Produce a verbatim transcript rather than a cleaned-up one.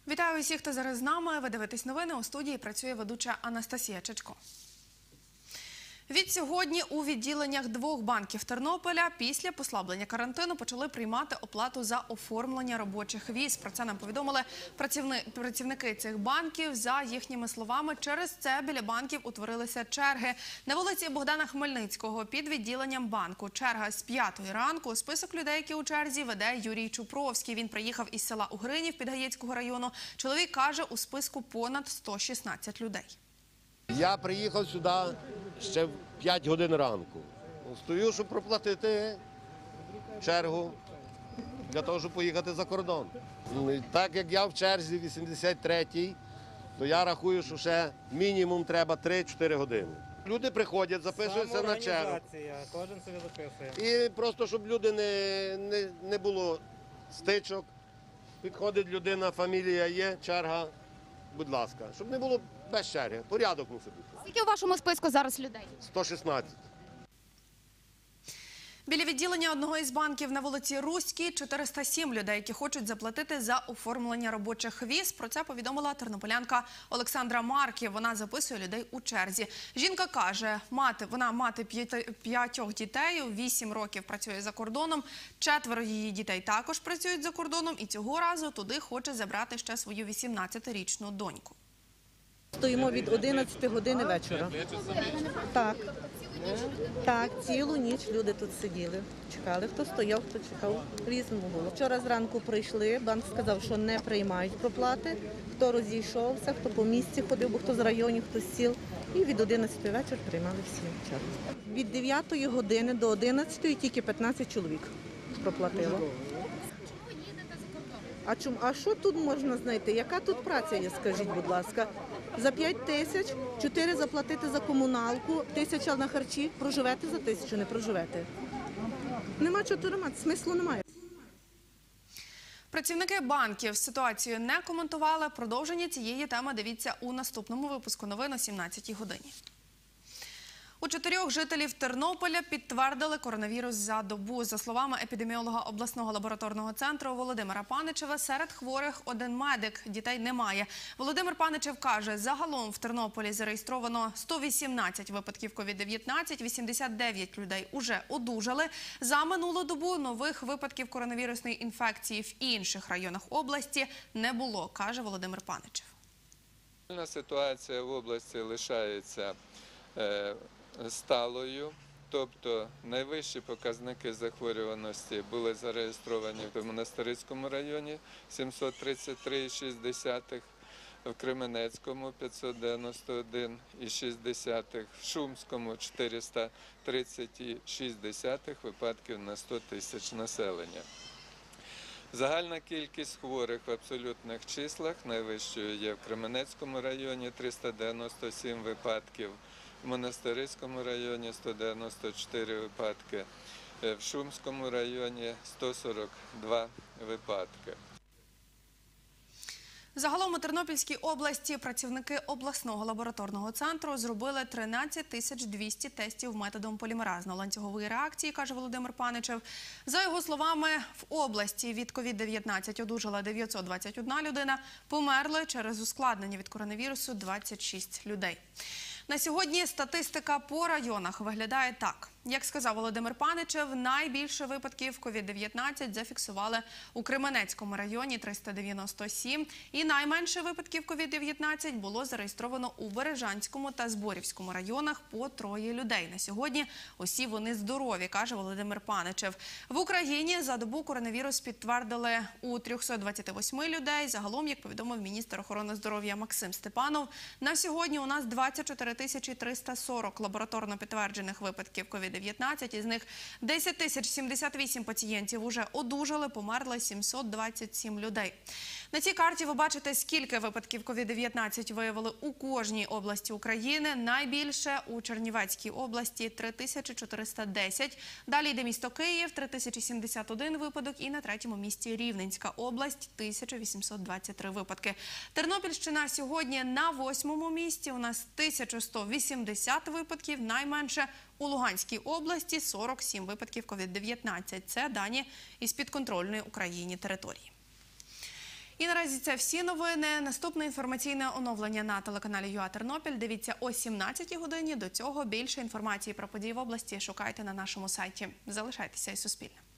Вітаю усіх, хто зараз з нами. Ви дивитесь новини. У студії працює ведуча Анастасія Чечко. Від сьогодні у відділеннях двох банків Тернополя після послаблення карантину почали приймати оплату за оформлення робочих віз. Про це нам повідомили працівники цих банків. За їхніми словами, через це біля банків утворилися черги. На вулиці Богдана Хмельницького під відділенням банку черга з п'ятої ранку. Список людей, які у черзі, веде Юрій Чупровський. Він приїхав із села Угринів Підгаєцького району. Чоловік каже, у списку понад сто шістнадцять людей. Я приїхав сюди ще в п'ять годин ранку. Стою, щоб проплатити чергу для того, щоб поїхати за кордон. Так як я в черзі вісімдесят третій, то я рахую, що ще мінімум треба три-чотири години. Люди приходять, записуються на чергу. Кожен собі записує. І просто, щоб люди не, не, не було стичок, підходить людина, фамілія є, черга, будь ласка. Щоб не було без черги, порядок мусить бути. Скільки у вашому списку зараз людей? сто шістнадцять. Біля відділення одного із банків на вулиці Руській чотириста сім людей, які хочуть заплатити за оформлення робочих віз. Про це повідомила тернополянка Олександра Марків. Вона записує людей у черзі. Жінка каже, мати, вона мати п'ятьох дітей, вісім років працює за кордоном, четверо її дітей також працюють за кордоном і цього разу туди хоче забрати ще свою вісімнадцятирічну доньку. Стоїмо від одинадцятої години вечора. Так. Так, цілу ніч люди тут сиділи, чекали. Хто стояв, хто чекав, різному було. Вчора зранку прийшли, банк сказав, що не приймають проплати. Хто розійшовся, хто по місці ходив, бо хто з районів, хто з сіл. І від одинадцятої вечора приймали всі чергу. Від дев'ятої години до одинадцятої тільки п'ятнадцять чоловік проплатило. А чому? А що тут можна знайти? Яка тут праця є, скажіть, будь ласка? За п'ять тисяч, чотири заплатити за комуналку, тисяча на харчі, проживете за тисячу, не проживете. Нема чого тримати, смислу немає. Працівники банків ситуацію не коментували. Продовження цієї теми дивіться у наступному випуску новин о сімнадцятій годині. У чотирьох жителів Тернополя підтвердили коронавірус за добу. За словами епідеміолога обласного лабораторного центру Володимира Паничева, серед хворих один медик, дітей немає. Володимир Паничев каже, загалом в Тернополі зареєстровано сто вісімнадцять випадків ковід дев'ятнадцять, вісімдесят дев'ять людей уже одужали. За минулу добу нових випадків коронавірусної інфекції в інших районах області не було, каже Володимир Паничев. Ситуація в області лишається е, сталою, тобто найвищі показники захворюваності були зареєстровані в Монастирському районі сімсот тридцять три цілих шість десятих, в Кременецькому п'ятсот дев'яносто один цілих шість десятих, в Шумському чотириста тридцять цілих шість десятих випадків на сто тисяч населення. Загальна кількість хворих в абсолютних числах найвищою є в Кременецькому районі триста дев'яносто сім випадків, в Монастирському районі сто дев'яносто чотири випадки, в Шумському районі сто сорок два випадки. Загалом у Тернопільській області працівники обласного лабораторного центру зробили тринадцять тисяч двісті тестів методом полімеразно-ланцюгової реакції, каже Володимир Паничев. За його словами, в області від ковід дев'ятнадцять одужала дев'ятсот двадцять одна людина, померли через ускладнення від коронавірусу двадцять шість людей. На сьогодні статистика по районах виглядає так. Як сказав Володимир Паничев, найбільше випадків ковід дев'ятнадцять зафіксували у Кременецькому районі – триста дев'яносто сім. І найменше випадків ковід дев'ятнадцять було зареєстровано у Бережанському та Зборівському районах по троє людей. На сьогодні усі вони здорові, каже Володимир Паничев. В Україні за добу коронавірус підтвердили у трьохсот двадцяти восьми людей. Загалом, як повідомив міністр охорони здоров'я Максим Степанов, на сьогодні у нас двадцять чотири тисячі триста сорок лабораторно підтверджених випадків ковід дев'ятнадцять. Із них десять тисяч сімдесят вісім пацієнтів уже одужали, померли сімсот двадцять сім людей. На цій карті ви бачите, скільки випадків ковід дев'ятнадцять виявили у кожній області України. Найбільше у Чернівецькій області – три тисячі чотириста десять. Далі йде місто Київ – три тисячі сімдесят один випадок. І на третьому місці Рівненська область – тисяча вісімсот двадцять три випадки. Тернопільщина сьогодні на восьмому місці. У нас тисяча сто вісімдесят випадків. Найменше у Луганській області – сорок сім випадків ковід дев'ятнадцять. Це дані із підконтрольної Україні території. І наразі це всі новини. Наступне інформаційне оновлення на телеканалі ЮА Тернопіль. Дивіться о сімнадцятій годині. До цього більше інформації про події в області шукайте на нашому сайті. Залишайтеся із Суспільним.